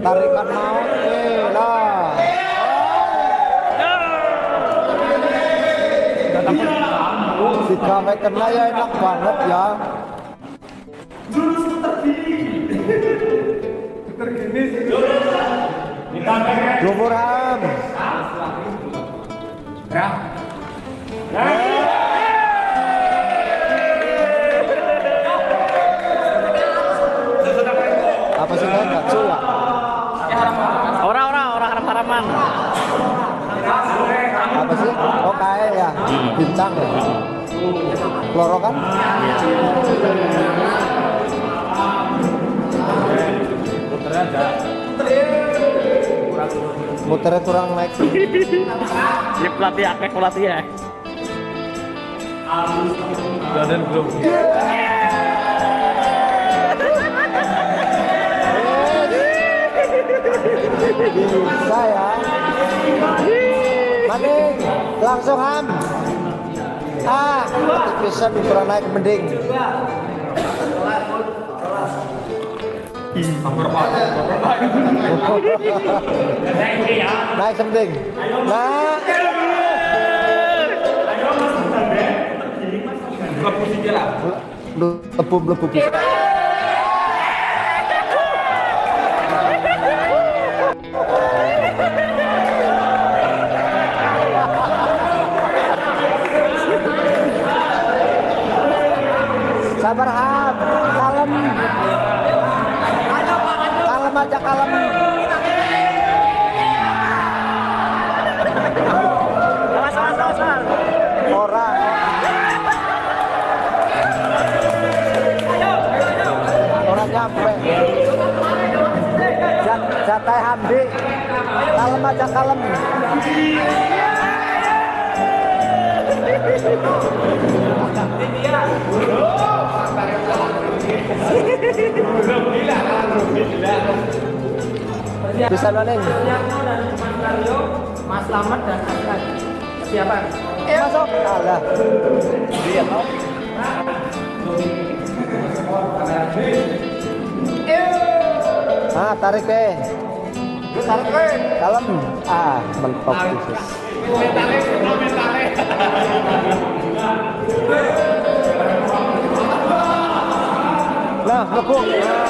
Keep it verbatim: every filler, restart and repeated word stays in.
tarikan maut nih lah. Jika kena ya enak banget ya. Jurus tergini. Tergini. Jumur Ham. Ya. Apa sih kan gak suka? Orang-orang orang haram-haraman. Apa sih? Oh kayak ya, bincang ya. Loro kan? Muternya kurang naik. Ini pelatih akeh pelatih ya. Badan belum. Bisa ya. Mending langsung Ham. Ah, bisa kurang naik mending. Naik mending. Nah. Lu tepung lebu bisa. Sabar Ham, kalem. Kalem aja kalem. Awas awas awas. Orang. Orang nyampe. Jat, jatai Hamdi. Kalem aja kalem. Bisa noneng. Mas Slamet dan Aslan. Siapa? Masuk. Alah. Dia mau. Ah, tarik ke. Tarik ke. Kalem. Ah, mentok khusus. Nah, lebuk. Nah.